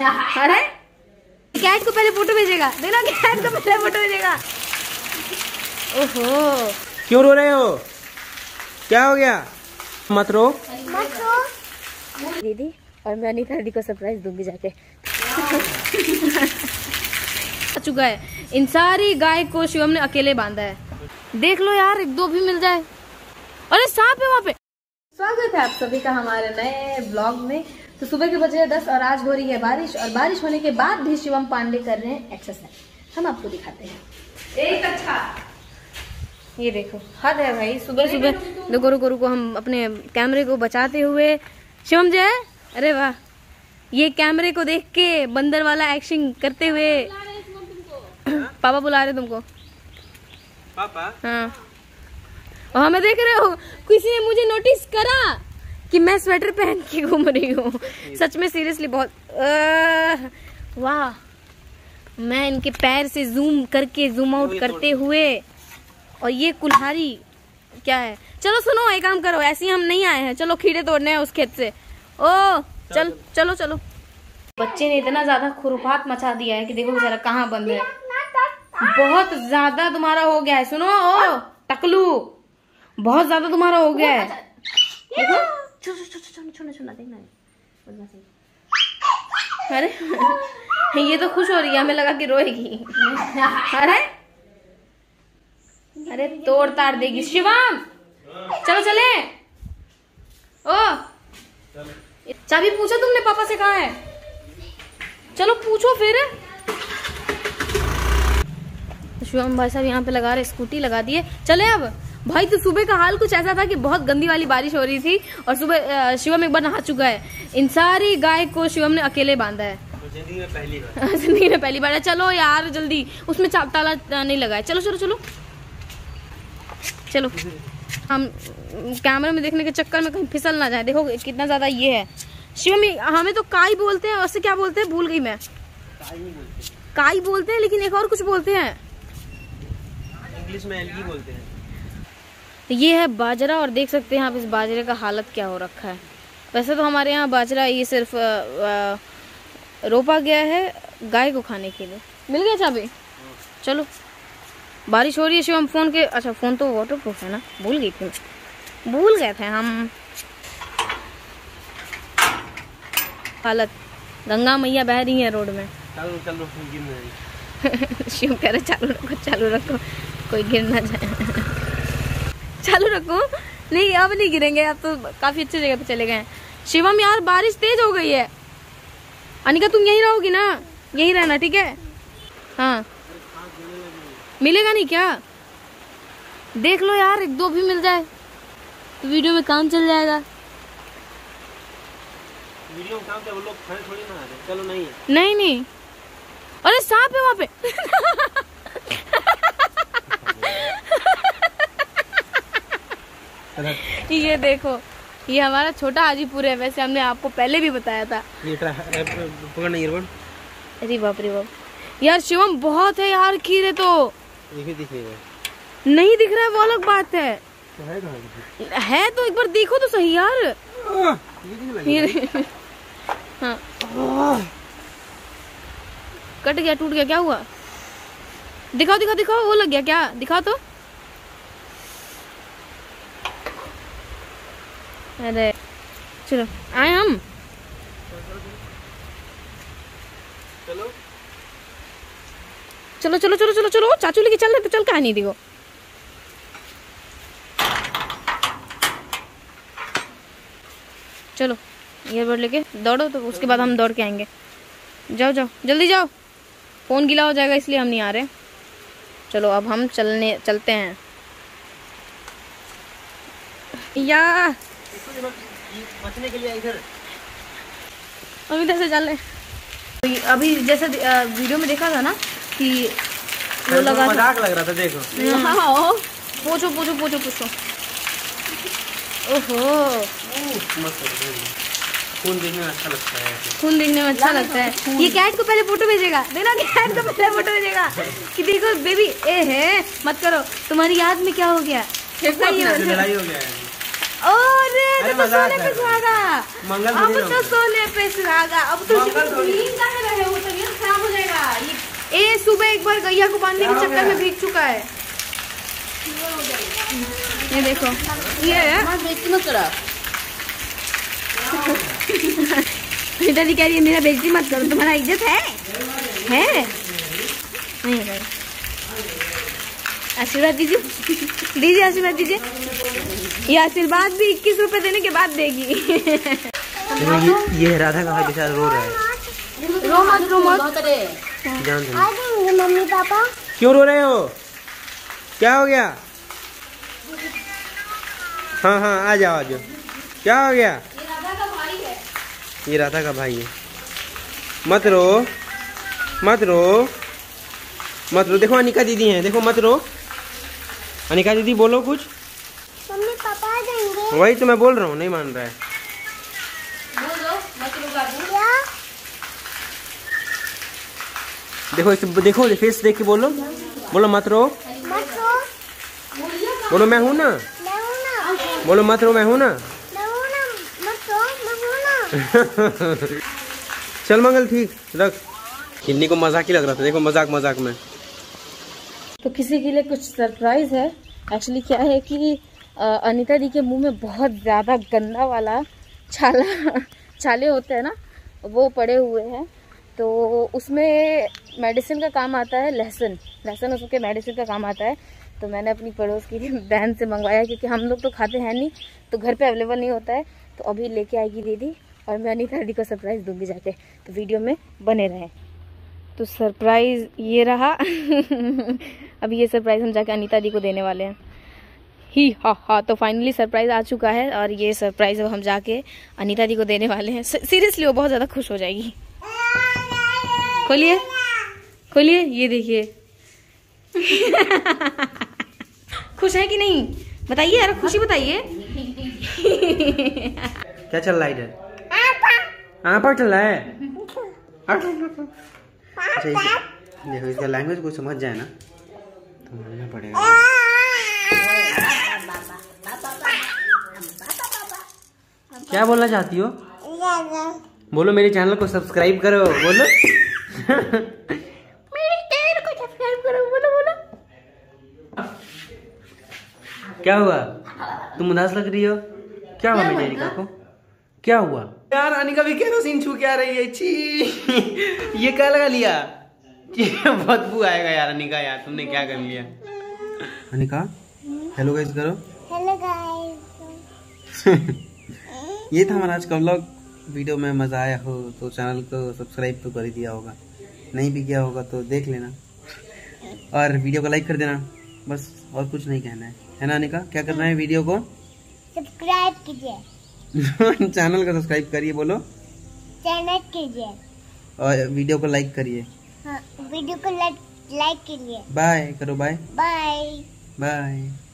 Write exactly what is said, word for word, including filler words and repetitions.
अरे कैट को पहले फोटो भेजेगा, देखना कैट को पहले फोटो भेजेगा। ओहो क्यों रो रहे हो, क्या हो गया? मत रो मत रो। दीदी और मैं अनीता दीदी को सरप्राइज दूंगी जाके। चुका है, इन सारी गाय को शिवम ने अकेले बांधा है। देख लो यार, एक दो भी मिल जाए। अरे सांप है वहाँ पे। स्वागत है आप सभी का हमारे नए ब्लॉग में। तो सुबह के बजे दस और आज हो रही है बारिश, और बारिश होने के बाद भी शिवम पांडे कर रहे हैं एक्सरसाइज। हम आपको दिखाते हैं। एक अच्छा ये देखो, हद है भाई। सुबह सुबह देखो रुको रुको हम अपने कैमरे को बचाते हुए शिवम जो है, अरे वाह, ये कैमरे को देख के बंदर वाला एक्शन करते हुए। पापा बुला रहे तुमको। पापा? हाँ, और हमें देख रहे हो, किसी ने मुझे नोटिस करा कि मैं स्वेटर पहन के घूम रही हूँ। सच में सीरियसली बहुत वाह। मैं इनके पैर से जूम करके जूम आउट करते हुए, और ये कुल्हाड़ी क्या है। चलो सुनो, एक काम करो, ऐसे ही हम नहीं आए हैं, चलो खीरे तोड़ने हैं उस खेत से। ओ चल चलो चलो। बच्चे ने इतना ज्यादा खुरपात मचा दिया है कि देखो बेचारा कहाँ बंद है। बहुत ज्यादा तुम्हारा हो गया है। सुनो ओ टकलू, बहुत ज्यादा तुम्हारा हो गया है। देखो अरे ये तो खुश हो रही है, हमें लगा कि रोएगी। अरे अरे तोड़ ताड़ देगी। शिवम चलो चले। ओ चाबी पूछा तुमने पापा से, कहाँ है? चलो पूछो फिर। शिवम भाई साहब यहाँ पे लगा रहे, स्कूटी लगा दिए। चले अब भाई। तो सुबह का हाल कुछ ऐसा था कि बहुत गंदी वाली बारिश हो रही थी, और सुबह शिवम एक बार नहा चुका है। इन सारी गाय को शिवम ने अकेले बांधा है। जिंदगी में पहली बार। जिंदगी में पहली बार है। चलो यार जल्दी, उसमें ताला नहीं लगा है। चलो चलो चलो चलो। हम कैमरे में देखने के चक्कर में कहीं फिसल ना जाए। देखो कितना ज्यादा ये है। शिवम हमें तो काई बोलते हैं, उससे क्या बोलते हैं भूल गई मैं। काई नहीं बोलते, काई बोलते हैं, लेकिन एक और कुछ बोलते हैं, इंग्लिश में एलगी बोलते हैं। ये है बाजरा, और देख सकते हैं आप इस बाजरे का हालत क्या हो रखा है। वैसे तो हमारे यहाँ बाजरा ये सिर्फ आ, आ, रोपा गया है गाय को खाने के लिए। मिल गया चाबी? चलो बारिश हो रही है। शिवम फोन के, अच्छा फोन तो वाटर प्रूफ है ना, भूल गई थी, भूल गए थे हम। हालत, गंगा मैया बह रही है रोड में। चलो चलो गिर शिव कह रहे चालू रखो चालू रखो, कोई गिर ना जाए। चालू रखो। नहीं अब नहीं गिरेंगे, अब तो काफी अच्छी जगह पे चले गए हैं। शिवम यार बारिश तेज हो गई है। अनिका तुम यहीं रहोगी ना? यहीं रहना ठीक है। हाँ मिलेगा नहीं क्या? देख लो यार, एक दो भी मिल जाए तो वीडियो में काम चल जाएगा। वीडियो में काम क्या, वो लोग खाने थोड़ी ना आ रहे। चलो नहीं है। नहीं नहीं, अरे सांप है वहाँ पे। ये देखो, ये हमारा छोटा हाजीपुर है। वैसे हमने आपको पहले भी बताया था। ये पकड़ना ईयरबड। अरे बाप रे बाप यार, शिवम बहुत है यार खीरे तो। दिख दिख रही है? नहीं दिख रहा है, वो अलग बात है। तो है कहाँ? है तो एक बार देखो तो सही यार। ये हाँ कट गया, टूट गया, क्या हुआ? दिखाओ दिखाओ दिखाओ, वो लग गया क्या? दिखाओ तो। अरे चलो आए हम। चलो चलो चलो चलो चलो चलो, चाचू लेके चल रहे तो चल, कहा नहीं दिखो। चलो ईयरबड लेके दौड़ो, तो उसके बाद हम दौड़ के आएंगे। जाओ जाओ जल्दी जाओ, फोन गीला हो जाएगा इसलिए हम नहीं आ रहे। चलो अब हम चलने चलते हैं। या बचने के लिए इधर, हम इधर से चल रहे। अभी जैसे वीडियो में देखा था ना कि वो लगा, मजाक लग रहा था। देखो पूछो पूछो पूछो पूछो। ओहो खून देखने में अच्छा लगता है। खून देखने में अच्छा लगता है। ये कैट को पहले फोटो भेजेगा, देखना कैट को पहले फोटो भेजेगा कि देखो बेबी ए है, मत करो तुम्हारी याद में क्या हो गया। लड़ाई हो गया है। और तो सोने पे सुहागा, अब तो सोने पे सुहागा, अब तो गैया को बांधने के चक्कर में भीग चुका है। ये देखो, ये है मत करो। पिताजी कह रही है मेरा बेइज्जती मत करो, तुम्हारा इज्जत है है नहीं है। आशीर्वाद दीजिए, दीजिए आशीर्वाद दीजिए। ये आशीर्वाद भी इक्कीस रुपए देने के बाद देगी। ये, ये राधा का भाई रो रहा है। रो मत रो मत। मम्मी पापा क्यों रो रहे हो? क्या हो गया? हाँ हाँ आ जाओ आ जाओ। क्या हो गया? ये राधा का भाई है। ये राधा का भाई है। मत रो मत रो मत रो। देखो अनिका दीदी हैं, देखो मत रो। अनिका दीदी बोलो कुछ। मम्मी पापा आ जाएंगे। वही तो मैं बोल रहा हूँ, नहीं मान रहा है। बोलो मत रो बाबू। क्या? देखो इस देखो फेस देख के बोलो, बोलो मत रो। मत रो। बोलो मैं हूँ ना। मैं हूँ ना। बोलो मत रो, मैं हूँ ना। मैं हूँ ना। मत रो, मैं हूँ ना। चल मंगल ठीक रख। किन्नी को मजाक ही लग रहा था, देखो मजाक मजाक में। तो किसी के लिए कुछ सरप्राइज है। एक्चुअली क्या है कि अनीता दी के मुंह में बहुत ज़्यादा गंदा वाला छाला छाले होते हैं ना, वो पड़े हुए हैं। तो उसमें मेडिसिन का काम आता है लहसुन लहसुन उसके मेडिसिन का काम आता है। तो मैंने अपनी पड़ोस की बहन से मंगवाया, क्योंकि हम लोग तो खाते हैं नहीं, तो घर पे अवेलेबल नहीं होता है। तो अभी लेके आएगी दीदी और मैं अनीता दी को सरप्राइज़ दूंगी जाके। तो वीडियो में बने रहें। तो सरप्राइज़ ये रहा। अभी ये सरप्राइज़ हम जाके अनीता दी को देने वाले हैं। ही हा हा। तो फाइनली सरप्राइज़ आ चुका है और ये सरप्राइज़ अब हम जाके अनीता दी को देने वाले हैं। सीरियसली वो बहुत ज़्यादा खुश हो जाएगी। खोलिए खोलिए, ये देखिए। खुश है कि नहीं बताइए यार, खुशी बताइए। क्या चल रहा है इधर? आपा चल रहा है। अच्छा देखो इसका लैंग्वेज को समझ जाए ना तो मानना पड़ेगा। क्या बोलना चाहती हो? बोलो मेरे चैनल को सब्सक्राइब करो। बोलो मेरे चैनल को सब्सक्राइब करो। बोलो बोलो। क्या हुआ? तुम उदास लग रही हो? क्या हुआ मेरी अनिका को? क्या हुआ यार? अनिका भी केरोसिन छू के आ रही है। छी ये क्या लगा लिया? बदबू आएगा यार अनिका, यार तुमने क्या कर लिया? अनिका हेलो गाइस करो। Hello guys. ये था हमारा आज का व्लॉग। वीडियो में मजा आया हो तो चैनल को सब्सक्राइब तो कर ही दिया होगा, नहीं भी किया होगा तो देख लेना और वीडियो को लाइक कर देना। बस और कुछ नहीं कहना है, है ना अनिका? क्या करना है? वीडियो को सब्सक्राइब कीजिए। चैनल को सब्सक्राइब करिए। बोलो चैनल कीजिए और वीडियो को लाइक करिए। हाँ, वीडियो को लाइक लाइक कीजिए। बाय करो। Bye bye bye.